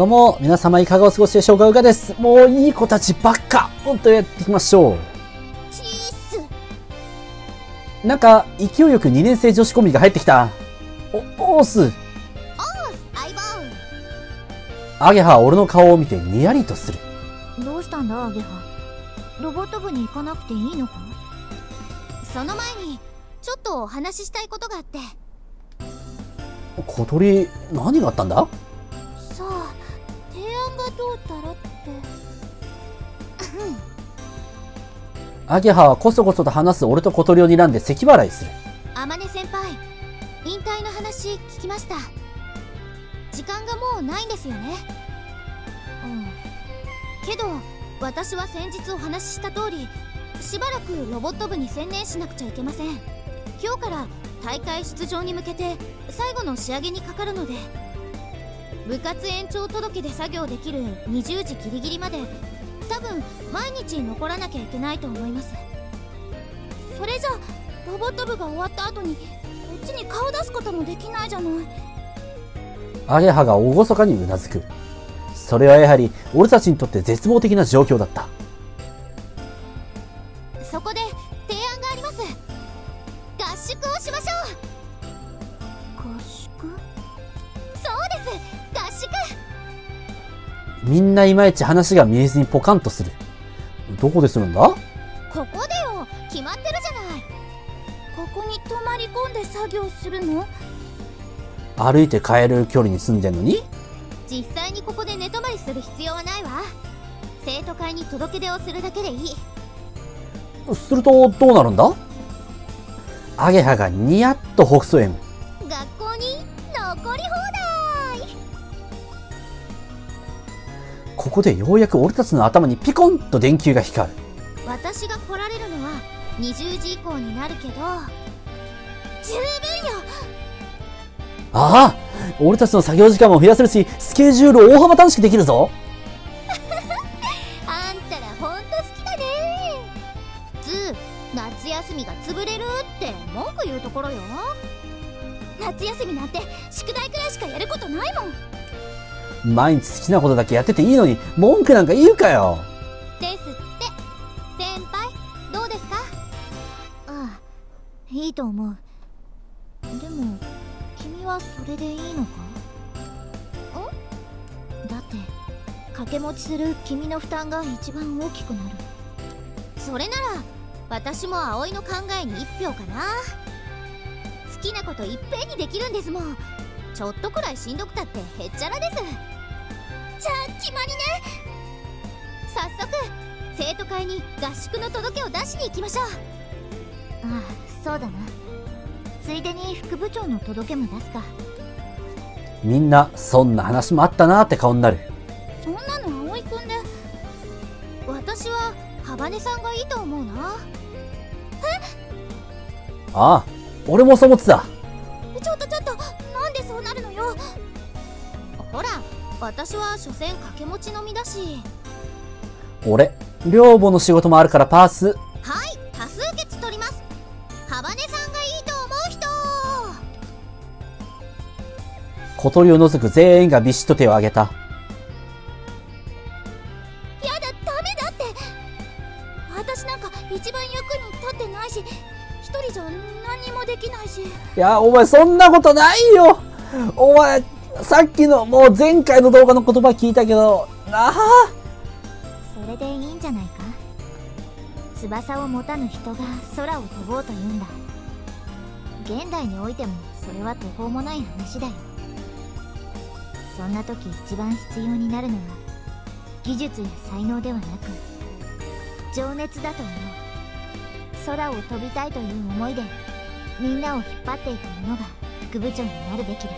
どうも、皆様いかがお過ごしでしょうか。うかです。もういい子たちばっか、ほんとやっていきましょう。 チース。 なんか、勢いよく2年生女子コンビが入ってきた。オース。 アイボアゲハは俺の顔を見てにやりとする。 どうしたんだアゲハ。ロボット部に行かなくていいのか。その前にちょっとお話ししたいことがあって。 小鳥、何があったんだ。 さあ、提案がどうたらって。 アゲハはこそこそと話す俺と小鳥を睨んで咳払いする。 天音先輩、引退の話聞きました。時間がもうないんですよね。けど私は先日お話しした通り、しばらくロボット部に専念しなくちゃいけません。今日から大会出場に向けて最後の仕上げにかかるので、部活延長届で作業できる20時ギリギリまで多分毎日残らなきゃいけないと思います。それじゃロボット部が終わった後にこっちに顔出すこともできないじゃない。 アゲハが厳かにうなずく。それはやはり俺たちにとって絶望的な状況だった。 そこで提案があります。合宿をしましょう。合宿？そうです、合宿。 みんないまいち話が見えずにポカンとする。どこでするんだ。 ここでよ、決まってるじゃない。ここに泊まり込んで作業するの？ 歩いて帰れる距離に住んでんのに。 実際にここで寝泊まりする必要はないわ。生徒会に届け出をするだけでいい。 するとどうなるんだ。アゲハがニヤッとほくそ笑む。 学校に残り放題。 ここでようやく俺たちの頭にピコンと電球が光る。 私が来られるのは20時以降になるけど、十分よ。 ああ、俺たちの作業時間も増やせるし、スケジュールを大幅短縮できるぞ。 あんたらほんと好きだね。普通夏休みが潰れるって文句言うところよ。夏休みなんて宿題くらいしかやることないもん。 毎日好きなことだけやってていいのに文句なんか言うかよ。 ですって。先輩どうですか。ああ、いいと思う。でも君はそれでいいのか。だって掛け持ちする君の負担が一番大きくなる。それなら私も葵の考えに1票かな。好きなこといっぺんにできるんですもん。ちょっとくらいしんどくたってへっちゃらです。じゃあ決まりね。早速生徒会に合宿の届けを出しに行きましょう。ああ、そうだな。ついでに副部長の届けも出すか。 みんなそんな話もあったなーって顔になる。 そんなの葵くんで。私は幅根さんがいいと思うな。 ああ、俺もそう思ってた。 ちょっとなんでそうなるのよ。ほら私は所詮掛け持ちの身だし。 俺寮母の仕事もあるからパス。 はい、多数決取ります。幅根さんがいいと思う人。 小鳥を除く全員がビシッと手を挙げた。 やだ、ダメだって。私なんか一番役に立ってないし、一人じゃ何にもできないし。 いや、お前そんなことないよ。お前さっきのもう前回の動画の言葉聞いたけどなあ。 それでいいんじゃないか。翼を持たぬ人が空を飛ぼうというんだ。現代においてもそれは途方もない話だよ。そんな時一番必要になるのは技術や才能ではなく情熱だと思う。空を飛びたいという思いでみんなを引っ張っていく者が副部長になるべきだ。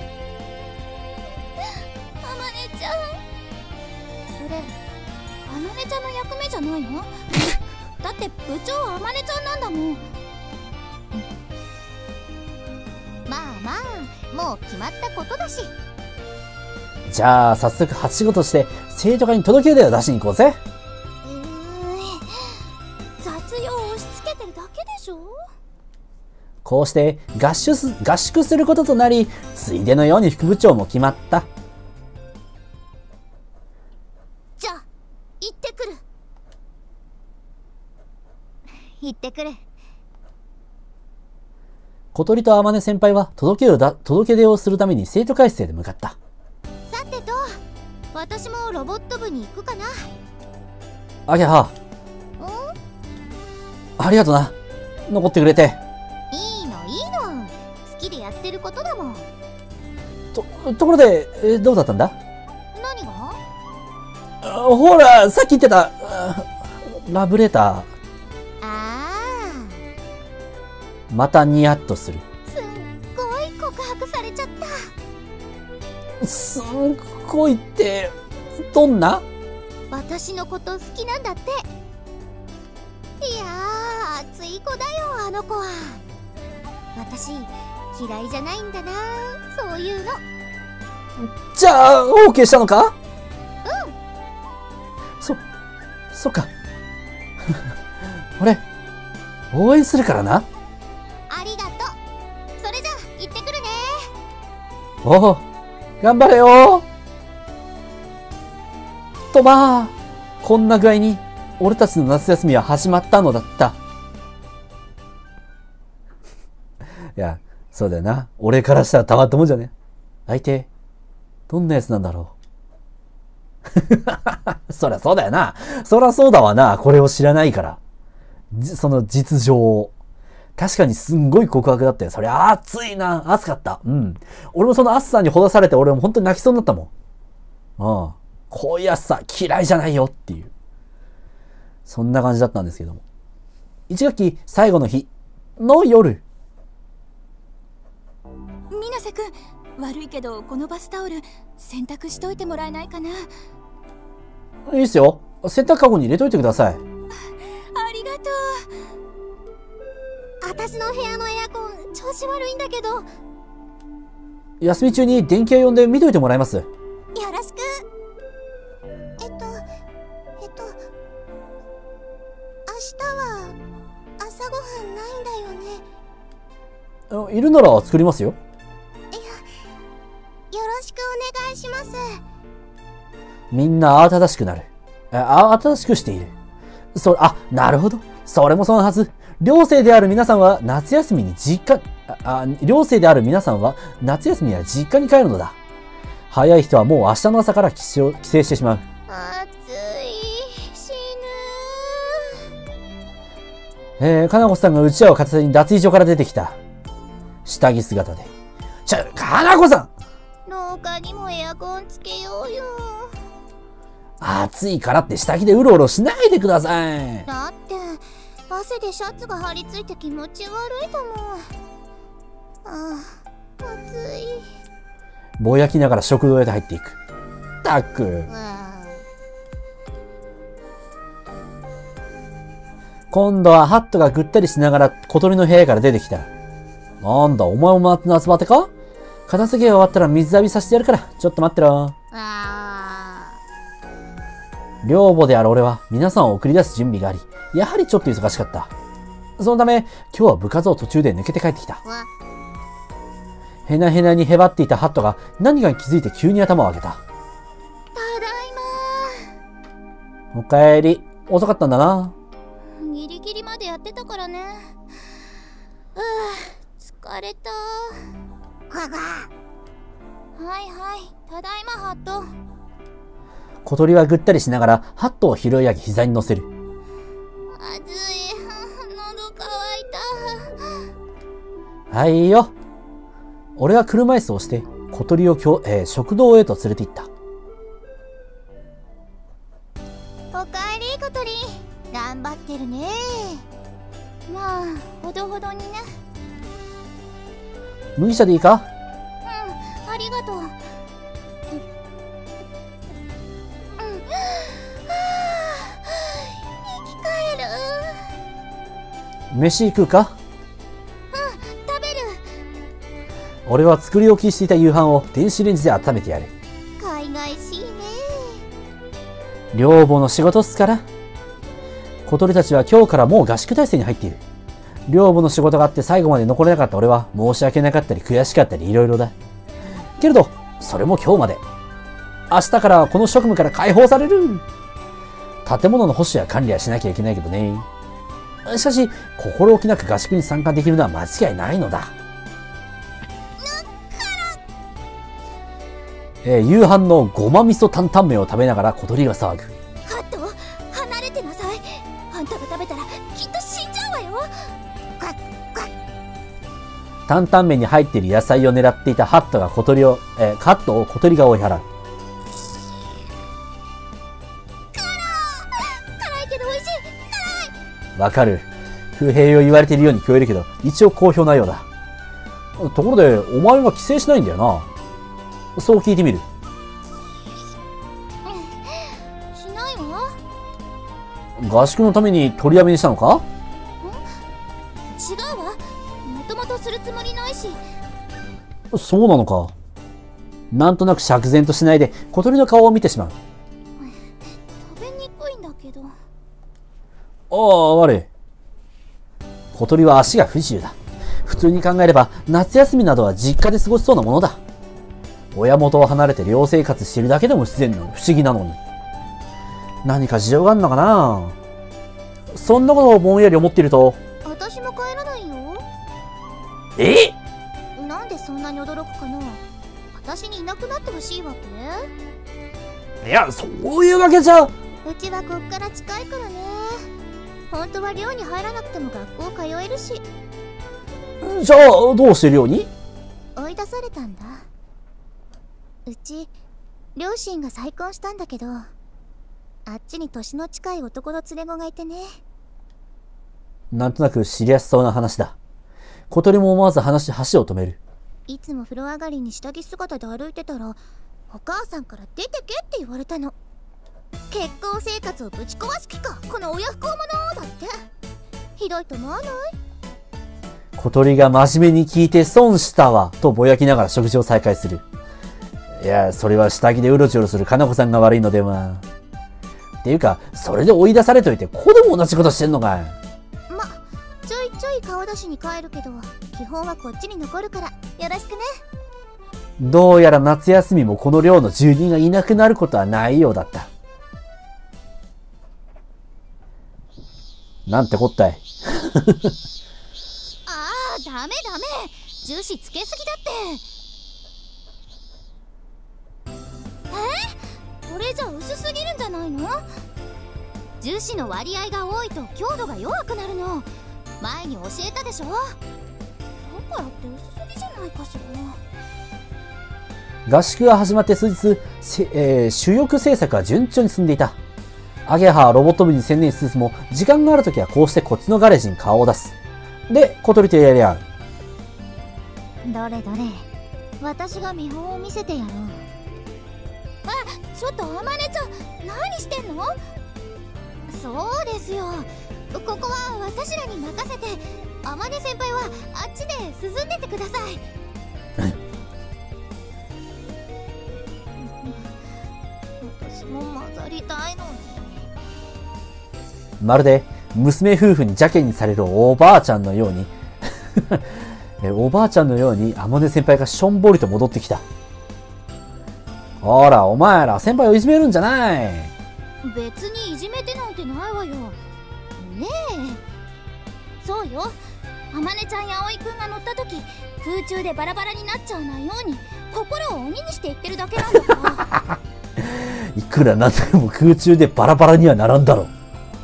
あまねちゃん、それあまねちゃんの役目じゃないの？だって部長はあまねちゃんなんだもん。まあまあ、もう決まったことだし。 じゃあ早速初仕事して生徒会に届け出を出しに行こうぜ。 雑用を押し付けてるだけでしょ。 こうして合宿することとなり、ついでのように副部長も決まった。 行ってくる。 小鳥と天音先輩は届け出をするために生徒会室へ向かった。 さてと、私もロボット部に行くかな。 あげは。ありがとな。残ってくれて。 いいのいいの。好きでやってることだもん。 ところで、どうだったんだ？ 何が？ ほら、さっき言ってた、ラブレター。 ああ。 またニヤッとする。 すっごい告白されちゃった。 すっごいって、どんな？ 私のこと好きなんだって。いやー、熱い子だよ、あの子は。私、嫌いじゃないんだな、そういうの。 じゃあ、OK したのか？うん。そっか。俺、応援するからな。 ありがとう。それじゃあ、行ってくるね。 おお、頑張れよ。とまあ、こんな具合に、俺たちの夏休みは始まったのだった。いや、そうだよな。俺からしたらたまったもんじゃね。相手、どんなやつなんだろう。そりゃそうだよな。そりゃそうだわな。これを知らないから。その実情を。確かにすんごい告白だったよ。そりゃ暑いな。暑かった。うん。俺もその暑さにほだされて俺も本当に泣きそうになったもん。うん。こういう暑さ嫌いじゃないよっていう。そんな感じだったんですけども。1学期最後の日の夜。 水瀬くん、悪いけどこのバスタオル洗濯しといてもらえないかな。 いいっすよ。洗濯かごに入れといてください。 ありがとう。私の部屋のエアコン調子悪いんだけど。 休み中に電気屋呼んで見といてもらいます。 よろしく。明日は朝ごはんないんだよね。 いるなら作りますよ。 いや、よろしくお願いします。 みんな慌ただしくなる。慌ただしくしている。なるほど。それもそのはず。寮生である皆さんは夏休みに寮生である皆さんは夏休みには実家に帰るのだ。早い人はもう明日の朝から帰省してしまう。かなこさんがうちわを片手に脱衣所から出てきた。下着姿で。かなこさん！ 廊下にもエアコンつけようよ。 暑いからって下着でうろうろしないでください。 だって、汗でシャツが張り付いて気持ち悪いだもん。暑い。 ぼやきながら食堂へと入っていく。ったく。今度はハットがぐったりしながら小鳥の部屋から出てきた。なんだ、お前も夏バテか？片付けが終わったら水浴びさせてやるから、ちょっと待ってろ。寮母である俺は皆さんを送り出す準備があり、やはりちょっと忙しかった。そのため、今日は部活を途中で抜けて帰ってきた。へなへなにへばっていたハットが何かに気づいて急に頭を上げた。ただいま。 おかえり。遅かったんだな。 ギリギリまでやってたからね。疲れた。はいはい、ただいまハット。 小鳥はぐったりしながらハットを拾い上げ膝に乗せる。 暑い。喉乾いた。はいよ。俺は車椅子をして小鳥を食堂へと連れて行った。 おかえり小鳥。頑張ってるね。まあ、ほどほどにね。 麦茶でいいか？ うん、ありがとう。生き返る。 飯食うか？ 食べる。 俺は作り置きしていた夕飯を電子レンジで温めてやる。 海外しいね。 寮母の仕事っすから。小鳥たちは今日からもう合宿体制に入っている。寮母の仕事があって最後まで残れなかった俺は申し訳なかったり悔しかったりいろいろだ。けれど、それも今日まで。明日からはこの職務から解放される。建物の保守や管理はしなきゃいけないけどね。 しかし、心置きなく合宿に参加できるのは間違いないのだ。夕飯のごま味噌担々麺を食べながら小鳥が騒ぐ。 ハット、離れてなさい。あんたが食べたらきっと死んじゃうわよ。 担々麺に入っている野菜を狙っていたハットを小鳥が追い払う。 辛いけど美味しい。 わかる。不平を言われているように聞こえるけど、一応好評なようだ。ところで、お前は帰省しないんだよな。そう聞いてみる。 しないわ。 合宿のために取りやめにしたのか？ 違うわ。もともとするつもりないし。 そうなのか。なんとなく釈然としないで小鳥の顔を見てしまう。 食べにくいんだけど。 ああ、悪い。小鳥は足が不自由だ。普通に考えれば夏休みなどは実家で過ごしそうなものだ。親元を離れて寮生活しているだけでも不思議なのに。何か事情があるのかな。そんなことをぼんやり思っていると。 私も帰らないよ。なんでそんなに驚くかな。私にいなくなってほしいわけ？ いや、そういうわけじゃ。 うちはこっから近いからね。本当は寮に入らなくても学校通えるし。 じゃあどうして寮に？ 追い出されたんだ。うち両親が再婚したんだけど、あっちに年の近い男の連れ子がいてね。 なんとなく知りやすそうな話だ。小鳥も思わず箸を止める。 いつも風呂上がりに下着姿で歩いてたら、お母さんから出てけって言われたの。結婚生活をぶち壊す気か、この親不孝者だって。ひどいと思わない？ 小鳥が真面目に聞いて損したわとぼやきながら食事を再開する。いや、それは下着でうろちょろするかなこさんが悪いのでは。っていうか、それで追い出されといて、ここでも同じことしてんのかい。 ま、ちょいちょい顔出しに帰るけど、基本はこっちに残るから、よろしくね。 どうやら夏休みもこの寮の住人がいなくなることはないようだった。なんてこったい。 ああ、ダメ。樹脂つけすぎだって。これじゃ薄すぎるんじゃないの？樹脂の割合が多いと強度が弱くなるの。前に教えたでしょ。だからって薄すぎじゃないかしら。 合宿が始まって数日、主翼制作は順調に進んでいた。アゲハはロボット部に専念しつつも、時間があるときはこうしてこっちのガレージに顔を出す。で、小鳥とやり合う。 どれどれ、私が見本を見せてやろう。あ、ちょっとあまねちゃん、何してんの？そうですよ、ここは私らに任せて、あまね先輩はあっちで進んでてください。私も混ざりたいのに。 まるで娘夫婦に邪気にされるおばあちゃんのようにおばあちゃんのようにあまね先輩がしょんぼりと戻ってきた。ほら、お前ら先輩をいじめるんじゃない。 別にいじめてなんてないわよ。ねえ。そうよ。あまねちゃんや葵くんが乗った時、空中でバラバラになっちゃわないように心を鬼にして言ってるだけなんだから。 いくらなんでも空中でバラバラにはならんだろう。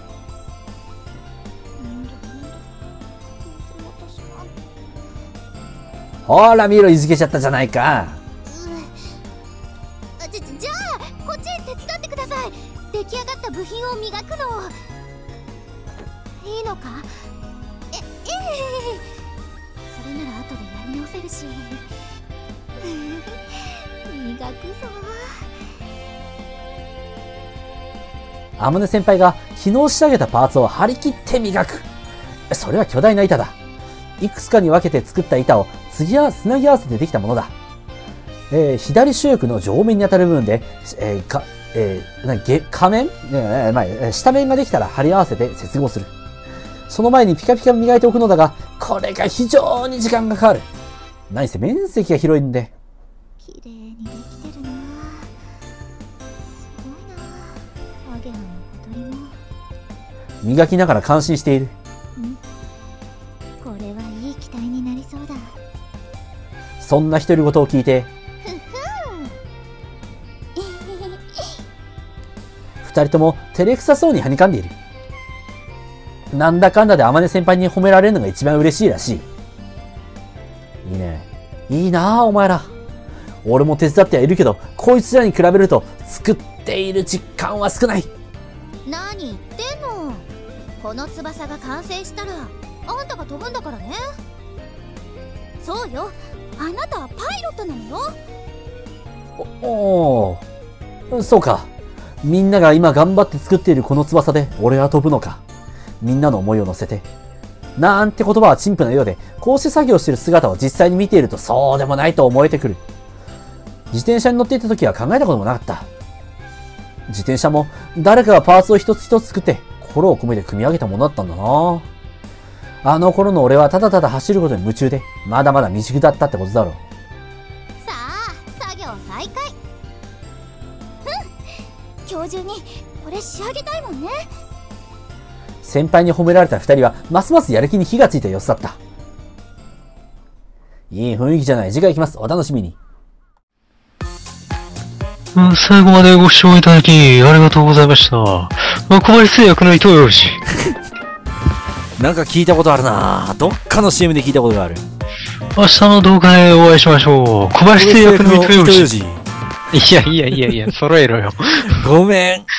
ほら見ろ、いじけちゃったじゃないか。 じゃあこっちへ手伝ってください。出来上がった部品を磨くの。いいのか？それなら後でやり直せるし。磨くぞ。 あまね先輩が昨日仕上げたパーツを張り切って磨く。それは巨大な板だ。いくつかに分けて作った板をつなぎ合わせてできたものだ。左主翼の上面に当たる部分で、下面ができたら貼り合わせて接合する。その前にピカピカ磨いておくのだが、これが非常に時間がかかる。何せ面積が広いんで。 綺麗にできてるな。すごいな。アゲハの小鳥も磨きながら感心している。 そんな独り言を聞いて、二人とも照れくさそうにはにかんでいる。なんだかんだで天音先輩に褒められるのが一番嬉しいらしい。いいね。いいなあ、お前ら。俺も手伝ってはいるけど、こいつらに比べると、作っている実感は少ない。 何言ってんの。この翼が完成したらあんたが飛ぶんだからね。そうよ、あなたはパイロットなのよ。 おー、そうか。みんなが今頑張って作っているこの翼で俺は飛ぶのか。みんなの思いを乗せて。なんて言葉は陳腐なようで、こうして作業している姿を実際に見ているとそうでもないと思えてくる。自転車に乗っていた時は考えたこともなかった。自転車も誰かがパーツを一つ一つ作って心を込めて組み上げたものだったんだな。あの頃の俺はただただ走ることに夢中で、まだまだ未熟だったってことだろう。 さあ、作業再開。 今日中にこれ仕上げたいもんね。 先輩に褒められた二人はますますやる気に火がついた様子だった。いい雰囲気じゃない。次回行きます。お楽しみに。 最後までご視聴いただきありがとうございました。小林製薬の伊藤洋二。 なんか聞いたことあるな。どっかの CM で聞いたことがある。 明日の動画でお会いしましょう。小林製薬の伊藤洋二。いや、揃えろよ。 ごめん。